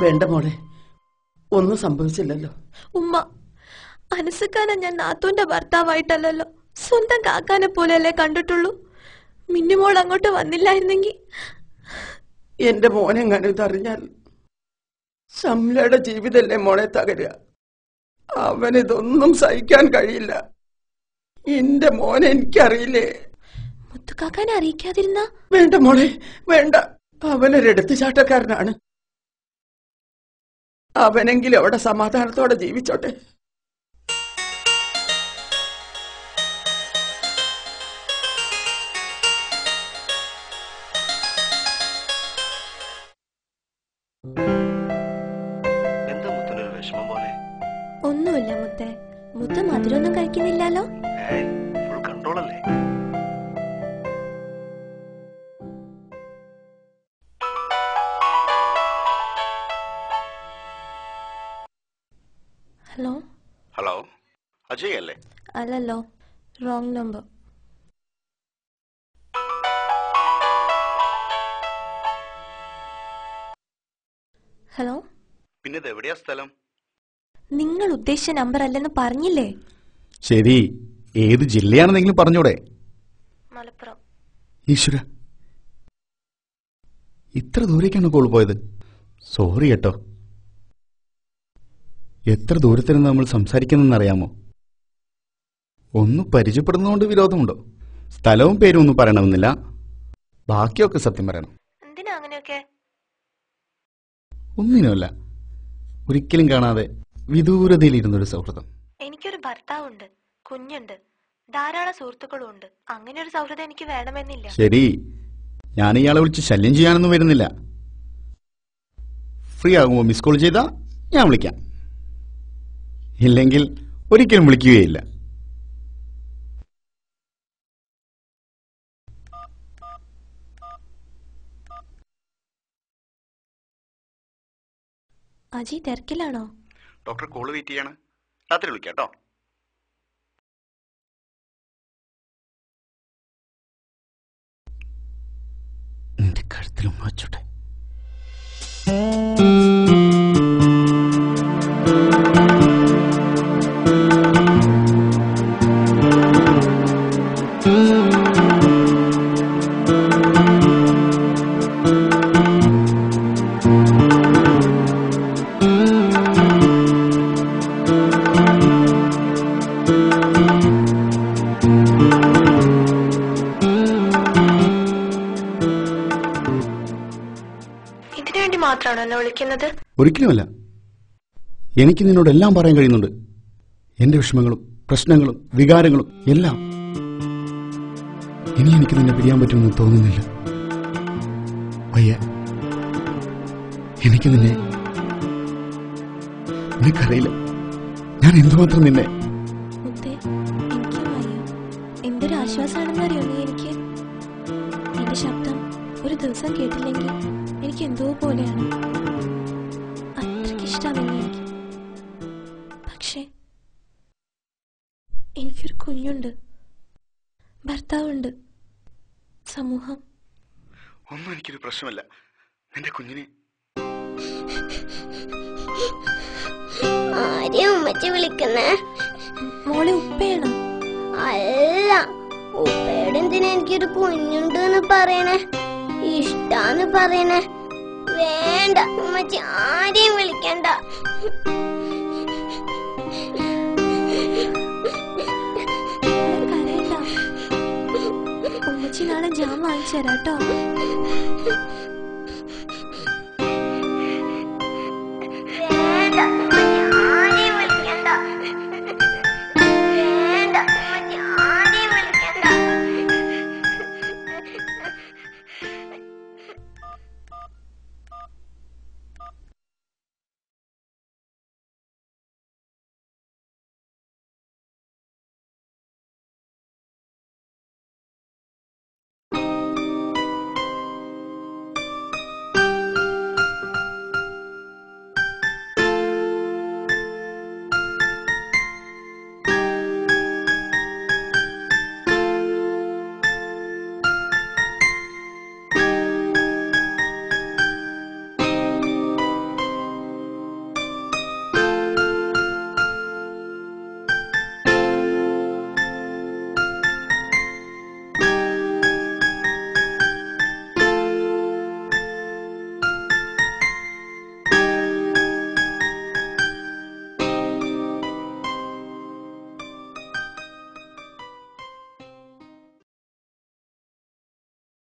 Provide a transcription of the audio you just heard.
വേണ്ട മോളെ, ഒന്നും സംഭവിച്ചില്ലല്ലോ. ഉമ്മ, അനസുക്കാനെ ഞാൻ നാത്തൂന്റെ ഭർത്താവായിട്ടല്ലോ, സ്വന്തം കാക്കാനെ പോലെയല്ലേ കണ്ടിട്ടുള്ളൂ. മിന്നിമോൾ അങ്ങോട്ട് വന്നില്ലായിരുന്നെങ്കിൽ എന്റെ മോനെങ്ങാനും ഇതറിഞ്ഞാൽ ശംലയുടെ ജീവിതല്ലേ മോളെ തകരുക. അവനിതൊന്നും സഹിക്കാൻ കഴിയില്ല. എന്റെ മോനെ എനിക്കറിയില്ലേ. മുത്തുക്കാക്കാനെ അറിയിക്കാതിരുന്ന? വേണ്ട മോളെ, വേണ്ട. അവനൊരെടുത്തുചാട്ടക്കാരനാണ്. അവനെങ്കിലും അവിടെ സമാധാനത്തോടെ ജീവിച്ചോട്ടെ. ഒന്നുമില്ല മുത്തേ. മുത്ത മധുരമൊന്നും കഴിക്കുന്നില്ലല്ലോ. ഹലോ ഹലോ, അജയ് അല്ലേ? അല്ലല്ലോ, റോങ് നമ്പർ. ഹലോ, പിന്നെ എവിടെയാ സ്ഥലം? നിങ്ങൾ ഉദ്ദേശിച്ച നമ്പർ അല്ലെന്ന് പറഞ്ഞില്ലേ? ശരി, ഏത് ജില്ലയാണെന്നെങ്കിലും പറഞ്ഞൂടെ? മലപ്പുറം. ഈശ്വര, ഇത്ര ദൂരേക്കാണ് കോൾ പോയത്. സോറി കേട്ടോ. എത്ര ദൂരത്തിനാണ് നമ്മൾ സംസാരിക്കുന്നറിയാമോ? ഒന്ന് പരിചയപ്പെടുന്നതുകൊണ്ട് വിരോധമുണ്ടോ? സ്ഥലവും പേരും ഒന്നും പറയണമെന്നില്ല, ബാക്കിയൊക്കെ സത്യം പറയണം. എന്തിനാ അങ്ങനെയൊക്കെ? ഒന്നിനുമല്ല, ഒരിക്കലും കാണാതെ വിദൂരതയിലിരുന്നൊരു സൗഹൃദം. എനിക്കൊരു ഭർത്താവുണ്ട്, കുഞ്ഞുണ്ട്, ധാരാളം സുഹൃത്തുക്കളും ഉണ്ട്. അങ്ങനെ ഒരു സൗഹൃദം എനിക്ക് വേണമെന്നില്ല. ശരി, ഞാൻ ഇയാളെ വിളിച്ച് ശല്യം ചെയ്യാനൊന്നും വരുന്നില്ല. ഫ്രീ ആകുമ്പോൾ മിസ് കോൾ ചെയ്താ ഞാൻ വിളിക്കാം, ഇല്ലെങ്കിൽ ഒരിക്കലും വിളിക്കുകയില്ല. അജി തിരക്കിലാണോ? ഡോക്ടർ കോൾ വെയിറ്റ് ചെയ്യാണ്, രാത്രി വിളിക്കാം കേട്ടോ. നിന്റെ കഴുത്തിലും വാച്ചോട്ടെ. ഒരിക്കലുമല്ല, എനിക്ക് നിന്നോട് എല്ലാം പറയാൻ കഴിയുന്നുണ്ട്. എന്റെ വിഷമങ്ങളും പ്രശ്നങ്ങളും വികാരങ്ങളും എല്ലാം. ഇനി എനിക്ക് നിന്നെ പിരിയാൻ പറ്റുമെന്ന് തോന്നുന്നില്ല. വയ്യ, എനിക്ക് നിനക്കറിയില്ല ഞാൻ എന്തുമാത്രം നിന്നെ. എന്തൊരു ആശ്വാസമാണെന്ന് അറിയോ നീ എനിക്ക്? എന്റെ ശബ്ദം ഒരു ദിവസം കേട്ടില്ലെങ്കിൽ എനിക്ക് എന്തോ പോലെയാണ്. അത്രയ്ക്കിഷ്ടമാണ് എനിക്ക്. പക്ഷേ എനിക്കൊരു കുഞ്ഞുണ്ട്, ഭർത്താവുണ്ട്, സമൂഹം. ഒന്നും എനിക്കൊരു പ്രശ്നമല്ല. നിന്റെ കുഞ്ഞിനെ ആരെയും ഉമ്മച്ചി വിളിക്കുന്നേ? മോളെ ഉപ്പയാണ്. അല്ല, ഉപ്പയോട് എന്തിനാ എനിക്കൊരു കുഞ്ഞുണ്ട് എന്ന് പറയണേ, ഇഷ്ടാന്ന് പറയണേ? വേണ്ട ഉമ്മച്ചി, ആരെയും വിളിക്കണ്ട. ഉമ്മച്ചി നാളെ ജാം വാങ്ങിച്ചു തരാട്ടോ.